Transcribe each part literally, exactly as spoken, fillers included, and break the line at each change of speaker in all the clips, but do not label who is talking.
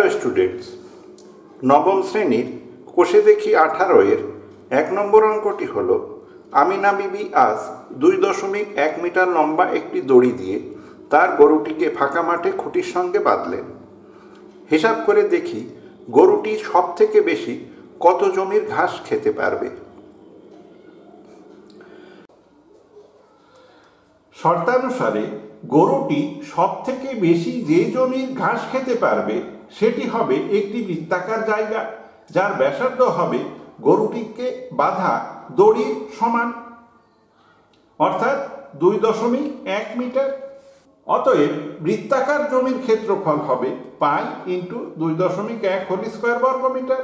Students, নবম শ্রেণীর কোষে দেখি আঠারো এর এক নম্বর অঙ্কটি হলো আমিনা বিবি আজ দুই দশমিক এক মিটার লম্বা একটি দড়ি দিয়ে তার গরুটিকে ফাঁকা মাঠে খুঁটির সঙ্গে বাঁধলেন। হিসাব করে দেখি গরুটি সব থেকে বেশি কত জমির ঘাস খেতে পারবে। শর্তানুসারে গরুটি সব থেকে বেশি যে জমির ঘাস খেতে পারবে সেটি হবে একটি বৃত্তাকার জায়গা, যার ব্যাসার্ধ হবে গরুটিকে বাঁধা দড়ির সমান, অর্থাৎ দুই দশমিক এক মিটার। অতএব বৃত্তাকার জমির ক্ষেত্রফল হবে পাই ইন্টু দুই দশমিক এক হোল স্কোয়ার বর্গ মিটার।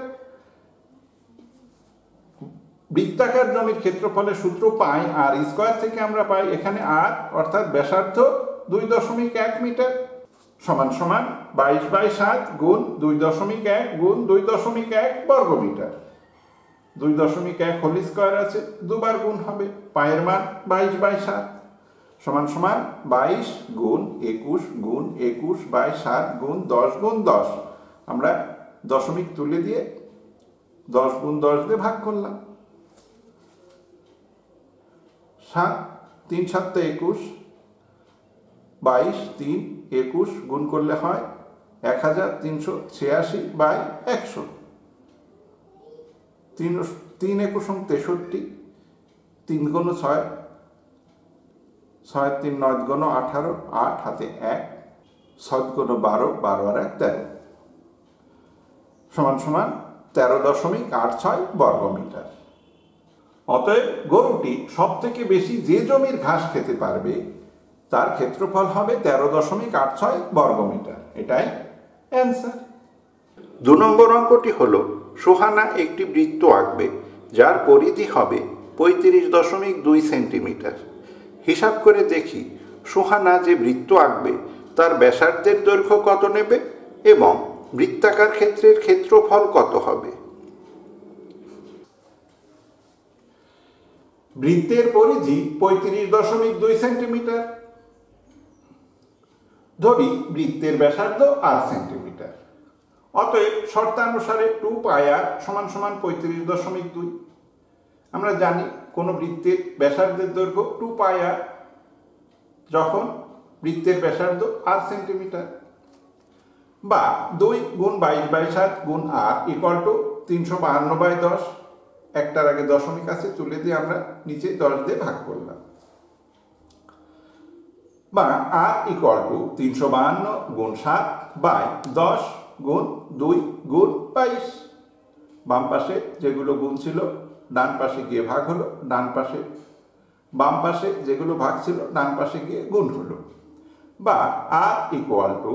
বৃত্তাকার জমির ক্ষেত্রফলের সূত্র পাই আর স্কোয়ার থেকে আমরা পাই এখানে আর, অর্থাৎ ব্যাসার্ধ দুই দশমিক এক মিটার সমান সমান বাইশ বাই সাত গুণ দুই দশমিক এক গুণ দুই দশমিক এক বর্গ মিটার। দুই দশমিক এক হোল স্কোয়ার আছে, দুবার গুণ হবে, পায়ের মান বাইশ বাই সাত সমান সমান বাইশ গুণ একুশ গুণ একুশ বাই সাত গুণ দশ গুণ দশ। আমরা দশমিক তুলে দিয়ে দশ গুণ দশ দিয়ে ভাগ করলাম। সাত তিন সাতটা একুশ, বাইশ তিন একুশ গুণ করলে হয় এক হাজার তিনশো ছিয়াশি বাই একশো। তিন তিন একুশ তেষট্টি, তিন গুণ ছয়, ছয় তিন নয় গুণ আঠারো, আট হাতে এক, ছয় গুণ বারো, বারো আর এক তেরো সমান সমান তেরো দশমিক আট ছয় বর্গ মিটার। অতএব গরুটি সব থেকে বেশি যে জমির ঘাস খেতে পারবে তার ক্ষেত্রফল হবে তেরো দশমিক আট ছয় বর্গ মিটার। এটাই অ্যান্সার। দু নম্বর অঙ্কটি হলো সোহানা একটি বৃত্ত আঁকবে যার পরিধি হবে পঁয়ত্রিশ দশমিক দুই সেন্টিমিটার। হিসাব করে দেখি সোহানা যে বৃত্ত আঁকবে তার ব্যাসার্ধের দৈর্ঘ্য কত নেবে এবং বৃত্তাকার ক্ষেত্রের ক্ষেত্রফল কত হবে। বৃত্তের পরিধি পঁয়ত্রিশ দশমিক দুই সেন্টিমিটার। ধরি বৃত্তের ব্যাসার্ধ আট সেন্টিমিটার। অতএব শর্তানুসারে টু পাই আর সমান সমান পঁয়ত্রিশ দশমিক দুই। আমরা জানি কোনো বৃত্তের ব্যাসার্ধের দৈর্ঘ্য টু পাই আর যখন বৃত্তের ব্যাসার্ধ আট সেন্টিমিটার, বা দুই গুণ বাইশ বাই সাত গুণ আর ইকুয়াল টু তিনশো বাহান্ন বাই দশ। একটার আগে দশমিক আছে, তুলে দিয়ে আমরা নিচে দশ দিয়ে ভাগ করলাম, বা আর ইকুয়াল টু তিনশো বাহান্ন গুণ সাত বাই দশ গুণ দুই গুণ বাইশ। বাম পাশে যেগুলো গুণ ছিল ডান পাশে গিয়ে ভাগ হলো, ডান পাশে বাম পাশে যেগুলো ভাগ ছিল ডান পাশে গিয়ে গুণ হলো, বা আর ইকুয়াল টু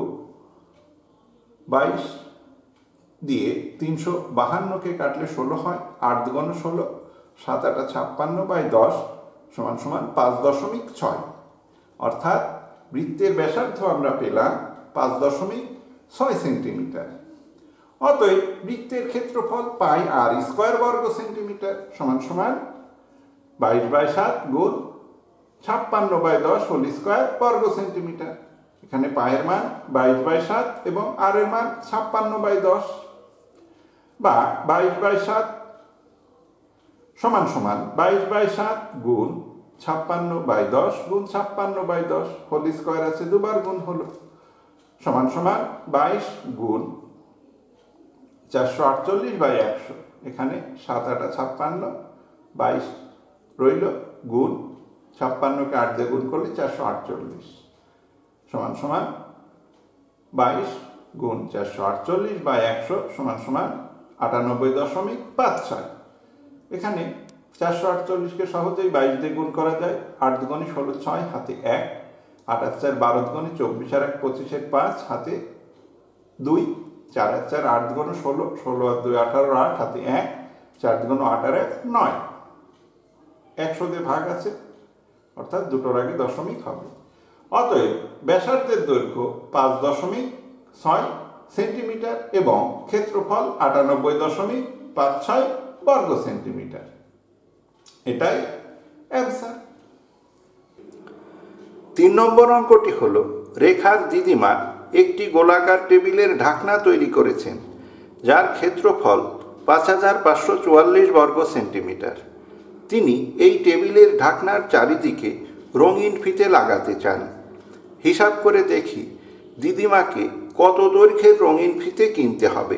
বাইশ দিয়ে তিনশো বাহান্নকে কাটলে ষোলো হয়, আট দুগুণ ষোলো, সাত আটা ছাপ্পান্ন বাই দশ সমান সমান পাঁচ দশমিক ছয়। অর্থাৎ বৃত্তের ব্যাসার্ধ আমরা পেলাম পাঁচ দশমিক ছয় সেন্টিমিটার। অতএব বৃত্তের ক্ষেত্রফল পাই আর স্কোয়ার বর্গ সেন্টিমিটার সমান সমান বাইশ বাই সাত গুণ ছাপ্পান্ন বাই দশ হোল স্কোয়ার বর্গ সেন্টিমিটার। এখানে পায়ের মান বাইশ বাই সাত এবং আর এর মান ছাপ্পান্ন বাই দশ, বা বাইশ বাই সাত সমান সমান বাইশ বাই সাত গুণ ছাপ্পান্ন বাই দশ গুণ ছাপ্পান্ন বাই দশ হোল স্কোয়ার আছে, দুবার গুণ হলো, সমান সমান বাইশ গুণ চারশো আটচল্লিশ বাই একশো। এখানে সাত আটা ছাপ্পান্ন, বাইশ রইল গুণ ছাপ্পান্নকে আট দিয়ে গুণ করলে চারশো আটচল্লিশ সমান সমান বাইশ গুণ চারশো আটচল্লিশ বাই একশো সমান সমান আটানব্বই দশমিক পাঁচ ছয়। এখানে চারশো আটচল্লিশকে সহজেই বাইশ দিয়ে গুণ করা যায়, আট দুগুণে ষোলো, ছয় হাতে এক, আট আর চার বারো দুগুণে চব্বিশ আর এক পঁচিশের পাঁচ হাতে দুই, চার আর চার আট দুগুণে ষোলো, ষোলো আর দুই আঠারো, আট হাতে এক, চার দুগুণ আট আর এক নয়, একশো দিয়ে ভাগ আছে, অর্থাৎ দুটোর আগে দশমিক হবে। অতএব ব্যাসার্ধের দৈর্ঘ্য পাঁচ দশমিক ছয় সেন্টিমিটার এবং ক্ষেত্রফল আটানব্বই দশমিক পাঁচ ছয় বর্গ সেন্টিমিটার। এটাই অ্যান্সার। তিন নম্বর অঙ্কটি হলো রেখার দিদিমা একটি গোলাকার টেবিলের ঢাকনা তৈরি করেছেন, যার ক্ষেত্রফল পাঁচ হাজার পাঁচশো চুয়াল্লিশ বর্গ সেন্টিমিটার। তিনি এই টেবিলের ঢাকনার চারিদিকে রঙিন ফিতে লাগাতে চান। হিসাব করে দেখি দিদিমাকে কত দৈর্ঘ্যের রঙিন ফিতে কিনতে হবে।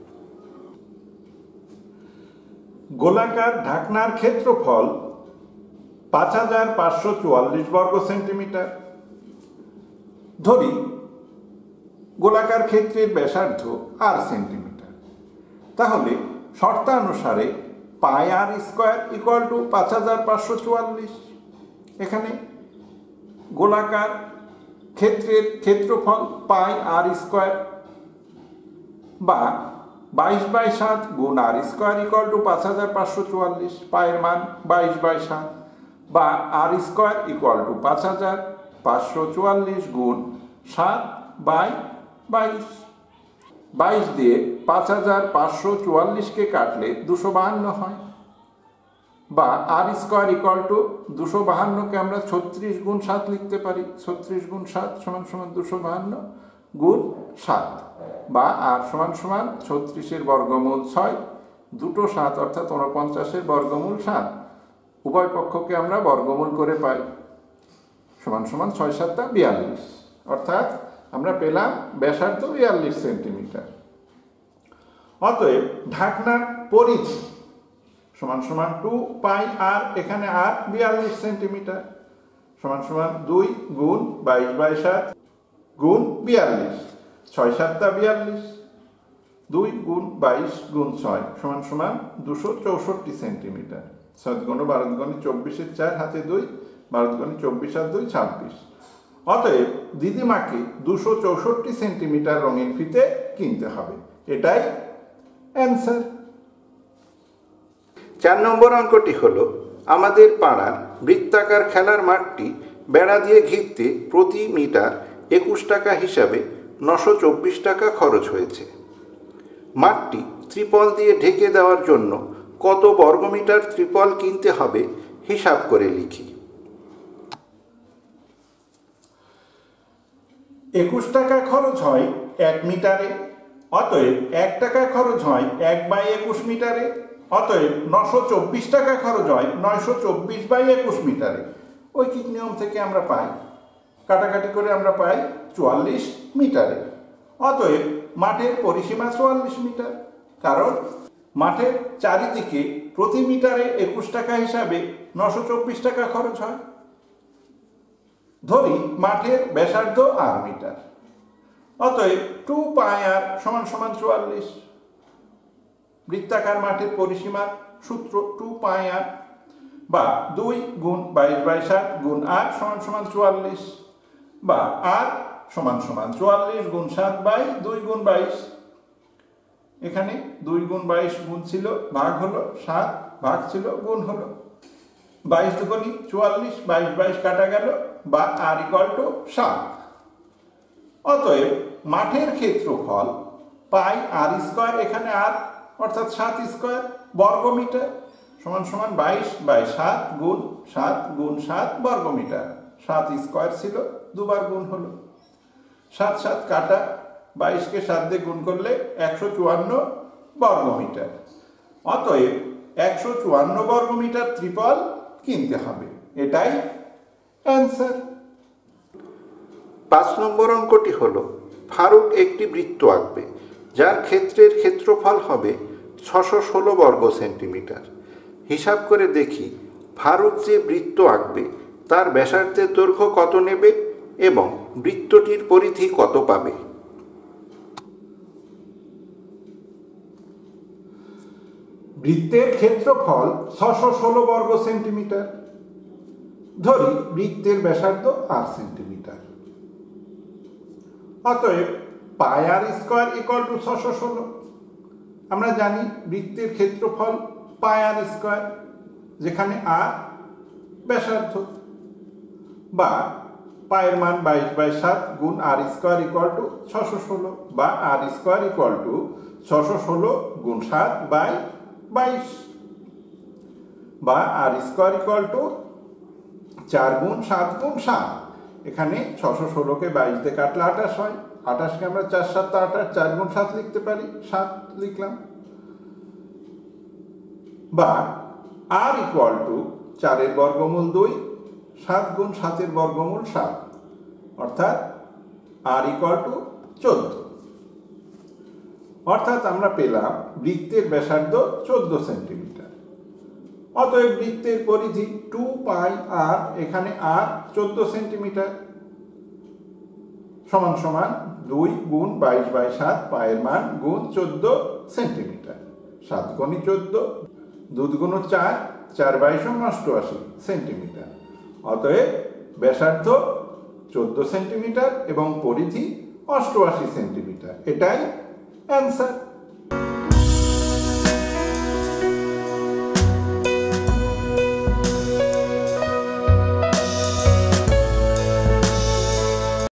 গোলাকার ঢাকনার ক্ষেত্রফল পাঁচ হাজার পাঁচশো চুয়াল্লিশ বর্গ সেন্টিমিটার। ধরি গোলাকার ক্ষেত্রের ব্যাসার্ধ আর সেন্টিমিটার, তাহলে শর্তানুসারে pi r square equal to পাঁচ হাজার পাঁচশো চুয়াল্লিশ। এখানে গোলাকার ক্ষেত্রের ক্ষেত্রফল পাই আর স্কোয়ার বা বাইশ বাই সাত গুণ আর স্কোয়ার ইকুয়াল টু পাঁচ হাজার পাঁচশো চুয়াল্লিশ। পায়ের মান বাইশ বাই সাত বা আর স্কোয়ার ইকুয়াল টু পাঁচ হাজার পাঁচশো চুয়াল্লিশ গুণ সাত বাই বাইশ। বাইশ দিয়ে পাঁচ হাজার পাঁচশো চুয়াল্লিশকে কাটলে দুশো বাহান্ন হয়, বা আর স্কোয়ার ইকুয়াল টু দুশো বাহান্নকে আমরা ছত্রিশ গুণ সাত লিখতে পারি। ছত্রিশ গুণ সাত সমান সমান দুশো বাহান্ন গুণ সাত, বা আর সমান সমান ছত্রিশের বর্গমূল ছয়, দুটো সাত অর্থাৎ ঊনপঞ্চাশের বর্গমূল সাত, উভয় পক্ষকে আমরা বর্গমূল করে পাই, সমান সমান ছয় সাতটা বিয়াল্লিশ। অর্থাৎ আমরা পেলাম ব্যাসার্ধ বিয়াল্লিশ সেন্টিমিটার। অতএব ঢাকনার পরিধি সমান সমান টু পাই আর, এখানে আর বিয়াল্লিশ সেন্টিমিটার, সমান সমান দুই গুণ বাইশ বাই সাত গুণ বিয়াল্লিশ, ছয় সাতটা বিয়াল্লিশ, দুই গুণ বাইশ গুণ ছয় সমান সমান দুশো চৌষট্টি সেন্টিমিটার। সাত গুণ বারো গুণে চব্বিশের চার হাতে দুই, বারো গুণে চব্বিশ আর দুই ছাব্বিশ। অতএব দিদিমাকে দুশো চৌষট্টি সেন্টিমিটার রঙিন ফিতে কিনতে হবে। এটাই অ্যান্সার। চার নম্বর অঙ্কটি হল, আমাদের পাড়ার বৃত্তাকার খেলার মাঠটি বেড়া দিয়ে ঘিরতে প্রতি মিটার একুশ টাকা হিসাবে নশো চব্বিশ টাকা খরচ হয়েছে। মাঠটি ত্রিপল দিয়ে ঢেকে দেওয়ার জন্য কত বর্গমিটার ত্রিপল কিনতে হবে হিসাব করে লিখি। একুশ টাকা খরচ হয় এক মিটারে, অতএব এক টাকা খরচ হয় এক বাই একুশ মিটারে, অতএব নশো চব্বিশ টাকা খরচ হয় নয়শো চব্বিশ বাই একুশ মিটারে। ঐকিক নিয়ম থেকে আমরা পাই, কাটাকাটি করে আমরা পাই চুয়াল্লিশ মিটারে। অতএব মাঠের পরিসীমা চুয়াল্লিশ মিটার, কারণ মাঠের চারিদিকে প্রতি মিটারে একুশ টাকা হিসাবে নশো চব্বিশ টাকা খরচ হয়। ধরি মাঠের ব্যাসার্ধ আর মিটার, অতএব টু পাই আর সমান সমান চুয়াল্লিশ। বৃত্তাকার মাঠের পরিসীমার সূত্র টু পাই আর, বা দুই গুণ বাইশ বাই সাত গুণ আর সমান সমান চুয়াল্লিশ, বা আর সমান সমান চুয়াল্লিশ গুণ সাত বাই দুই গুণ বাইশ। এখানে দুই গুণ বাইশ গুণ ছিল, ভাগ হলো, সাত ভাগ ছিল, গুণ হলো, বাইশ দুগুণী চুয়াল্লিশ, বাইশ বাইশ কাটা গেল, বা আর ইকুয়াল টু সাত। অতএব মাঠের ক্ষেত্রফল পাই আর স্কোয়ার, এখানে আর অর্থাৎ সাত স্কোয়ার বর্গমিটার, সমান সমান বাইশ বাই সাত গুণ সাত গুণ সাত বর্গমিটার। সাত স্কোয়ার ছিল, দুবার গুণ হলো, সাত সাত কাটা, বাইশকে সাত দিয়ে গুণ করলে একশো চুয়ান্ন বর্গমিটার। অতএব একশো চুয়ান্ন বর্গমিটার ত্রিপল কিনতে হবে। এটাই অ্যান্সার। পাঁচ নম্বর অঙ্কটি হল, ফারুক একটি বৃত্ত আঁকবে যার ক্ষেত্রের ক্ষেত্রফল হবে ছশো ষোলো বর্গ সেন্টিমিটার। হিসাব করে দেখি ফারুক যে বৃত্ত আঁকবে তার ব্যাসার্ধের দৈর্ঘ্য কত নেবে এবং বৃত্তটির পরিধি কত পাবে। বৃত্তের ক্ষেত্রফল ছশো ষোলো বর্গ সেন্টিমিটার। ধরি বৃত্তের ব্যাসার্ধ আট সেন্টিমিটার, অতএব pi r square equal to ছশো ষোলো। আমরা জানি বৃত্তের ক্ষেত্রফল পাই আর স্কোয়ার, যেখানে আর ব্যাসার্ধ, বা পায়ের মান বাইশ বাই সাত গুণ আর স্কোয়ার ইকুয়াল টু ছশো ষোলো, বা আর স্কোয়ার ইকুয়াল টু ছশো ষোলো গুণ সাত বাই বাইশ, বা আর স্কোয়ার ইকুয়াল টু চার গুণ সাত গুণ সাত। এখানে ছশো ষোলোকে বাইশ দিয়ে কাটলে আঠাশ হয়, আঠাশকে আমরা চার সাত আঠাশ, চার গুণ সাত লিখতে পারি, সাত লিখলাম। বা আর ইকুয়াল টু চারের বর্গমূল দুই, সাত গুণ সাতের বর্গমূল সাত, অর্থাৎ আর ইকুয়াল টু চোদ্দ। অর্থাৎ আমরা পেলাম বৃত্তের ব্যাসার্ধ চোদ্দ সেন্টিমিটার। অতএব বৃত্তের পরিধি টু পাই আর, এখানে আর চোদ্দ সেন্টিমিটার, সমান সমান দুই গুণ বাইশ বাই সাত, পায়ের মান গুণ চোদ্দ সেন্টিমিটার। সাত গুণি চোদ্দ, দুই গুণ চার, চার বাইশ অষ্টআশি সেন্টিমিটার। অতএব ব্যাসার্ধ চোদ্দ সেন্টিমিটার এবং পরিধি অষ্টআশি সেন্টিমিটার। এটাই অ্যান্সার।